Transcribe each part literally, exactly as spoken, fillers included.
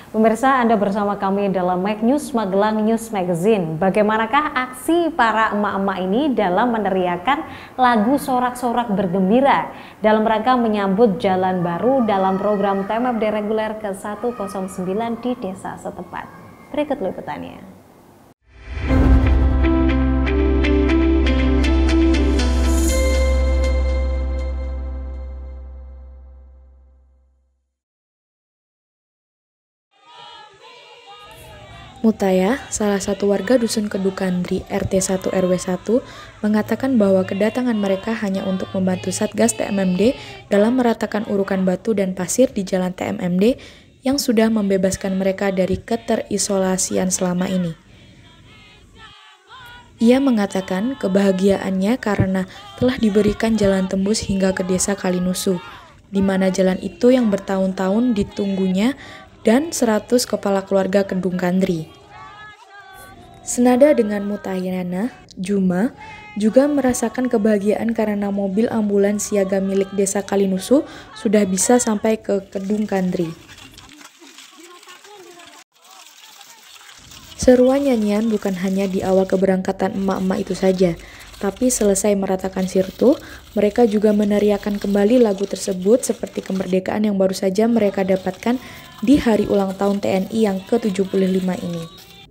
Pemirsa, Anda bersama kami dalam Make News Magelang News Magazine. Bagaimanakah aksi para emak-emak ini dalam meneriakan lagu sorak-sorak bergembira dalam rangka menyambut jalan baru dalam program T M F D reguler ke seratus sembilan di desa setempat. Berikut liputannya. Mutaya, salah satu warga Dusun Kedungkandri R T satu R W satu, mengatakan bahwa kedatangan mereka hanya untuk membantu Satgas T M M D dalam meratakan urukan batu dan pasir di jalan T M M D yang sudah membebaskan mereka dari keterisolasian selama ini. Ia mengatakan kebahagiaannya karena telah diberikan jalan tembus hingga ke desa Kalinusu, di mana jalan itu yang bertahun-tahun ditunggunya dan seratus kepala keluarga Kedungkandri. Senada dengan Mutayana, Juma juga merasakan kebahagiaan karena mobil ambulans siaga milik desa Kalinusu sudah bisa sampai ke Kedungkandri. Seruan nyanyian bukan hanya di awal keberangkatan emak-emak itu saja, tapi selesai meratakan sirtu, mereka juga meneriakan kembali lagu tersebut seperti kemerdekaan yang baru saja mereka dapatkan di hari ulang tahun T N I yang ke tujuh puluh lima ini.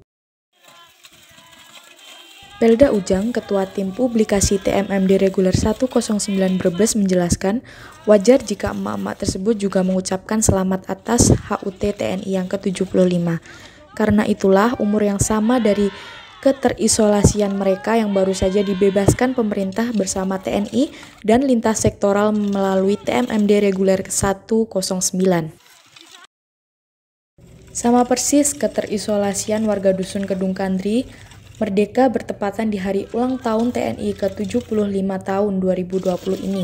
Pelda Ujang, Ketua Tim Publikasi T M M D Reguler seratus sembilan Brebes menjelaskan, wajar jika emak-emak tersebut juga mengucapkan selamat atas H U T T N I yang ke tujuh puluh lima. Karena itulah umur yang sama dari keterisolasian mereka yang baru saja dibebaskan pemerintah bersama T N I dan lintas sektoral melalui T M M D reguler seratus sembilan. Sama persis keterisolasian warga Dusun Kedungkandri, merdeka bertepatan di hari ulang tahun T N I ke tujuh puluh lima tahun dua ribu dua puluh ini.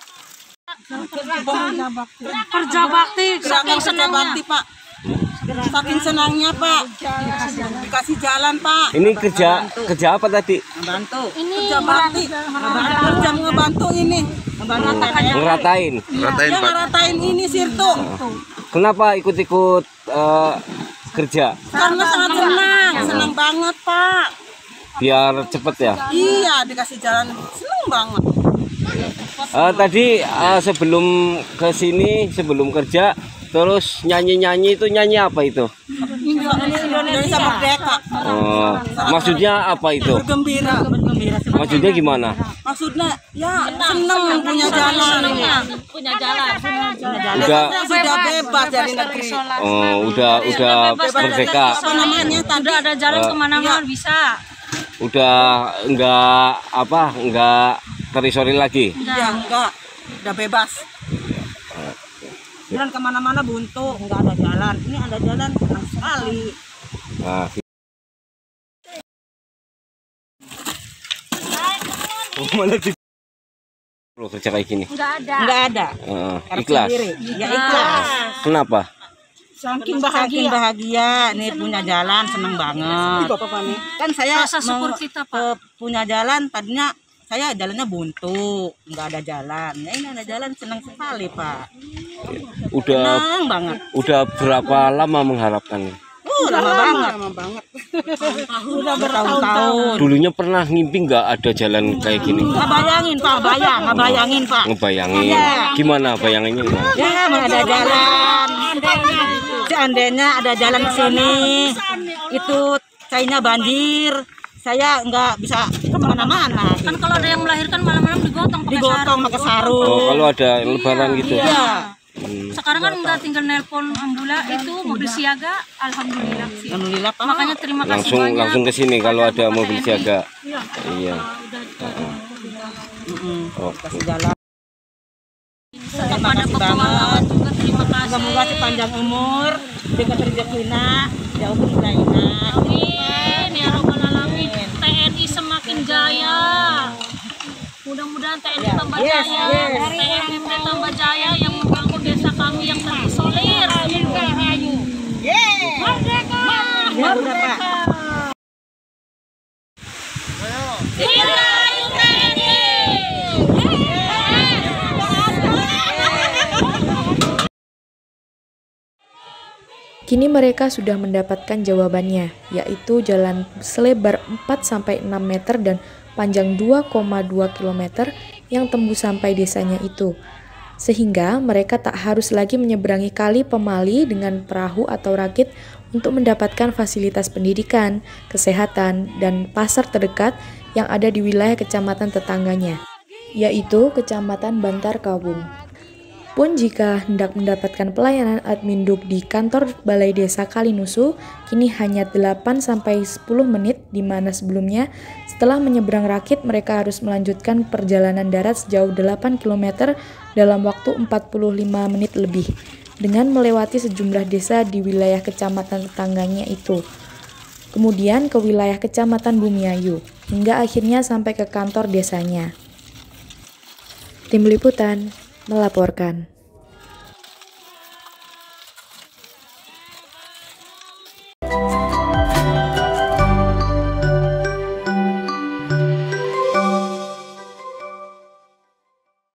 Kerja bakti, saking senangnya Pak. Saking senangnya Pak, dikasih jalan Pak. Ini kerja kerja apa tadi? Membantu. Ini kerja bakti, kerja ngebantu ini. Ngeratain. Ngeratain Pak. Ngeratain ini sirtu. Kenapa ikut-ikut uh, kerja? Karena sangat senang, senang banget Pak. Biar cepet ya? Iya, dikasih jalan, senang banget. Uh, tadi uh, sebelum ke sini, sebelum kerja, terus nyanyi-nyanyi itu nyanyi apa itu? Indonesia Merdeka. Oh, maksudnya apa itu? Bergembira. Maksudnya gimana? Maksudnya ya senang punya jalan. Punya jalan. Udah sudah bebas dari negeri. Oh, udah udah merdeka. Apa namanya? Tadi ada jalan kemana-mana bisa. Udah enggak apa? Enggak terisolir lagi? Ya enggak. Udah bebas. Jalan kemana-mana buntu, nggak ada jalan. Ini ada jalan senang sekali. Nah, mana di lo kerja kayak gini? Nggak ada. Nggak ada. Uh, ikhlas. Ya ikhlas. Kenapa? Saking bahagia. Saking bahagia. Nih punya jalan, seneng banget. Kan saya rasa syukur kita Pak. Punya jalan, tadinya saya jalannya buntu, nggak ada jalan. Ya ini ada jalan, senang sekali Pak. Udah senang banget. Udah berapa lama mengharapkannya? Uh, lama, lama banget. Lama banget. Udah bertahun-tahun. Dulunya pernah ngimpi nggak ada jalan kayak gini? Nggak bayangin Pak, bayang, nggak bayangin Pak. Ngebayangin. Ya. Gimana bayanginnya? Gimana? Ya, mana ada jalan. Seandainya ada jalan ke sini, itu sayanya banjir. Saya nggak bisa kemana-mana. Kan kalau ada yang melahirkan malam-malam digotong pakai digotong pakai sarung. Oh, kalau ada lebaran gitu. Iya. Hmm. Sekarang kan nggak tinggal nelpon ambulan itu mobil siaga, alhamdulillah sih. Alhamdulillah Pak. Makanya terima kasih langsung banyak. langsung ke sini kalau ada mobil siaga. Iya. Iya. Oh, kasih jalan. Kepada kawan-kawan juga terima kasih. Semoga panjang umur, dekat rezekinya, jauh Ukraina. Amin ya robbal alamin. T N I semakin jaya. Mudah-mudahan T N I tambah Yes, jaya, yes. T M M D tambah jaya yang membangun desa kami yang terisolir. Yeay. Merdeka! Ya, udah Pak. Dirgahayu T N I! Kini mereka sudah mendapatkan jawabannya, yaitu jalan selebar empat sampai enam meter dan panjang dua koma dua kilometer yang tembus sampai desanya itu. Sehingga mereka tak harus lagi menyeberangi kali Pemali dengan perahu atau rakit untuk mendapatkan fasilitas pendidikan, kesehatan, dan pasar terdekat yang ada di wilayah kecamatan tetangganya, yaitu Kecamatan Bantar Kawung. Pun jika hendak mendapatkan pelayanan adminduk di kantor Balai Desa Kalinusu, kini hanya delapan sampai sepuluh menit, di mana sebelumnya setelah menyeberang rakit mereka harus melanjutkan perjalanan darat sejauh delapan kilometer dalam waktu empat puluh lima menit lebih, dengan melewati sejumlah desa di wilayah kecamatan tetangganya itu. Kemudian ke wilayah Kecamatan Bumiayu, hingga akhirnya sampai ke kantor desanya. Tim Liputan melaporkan.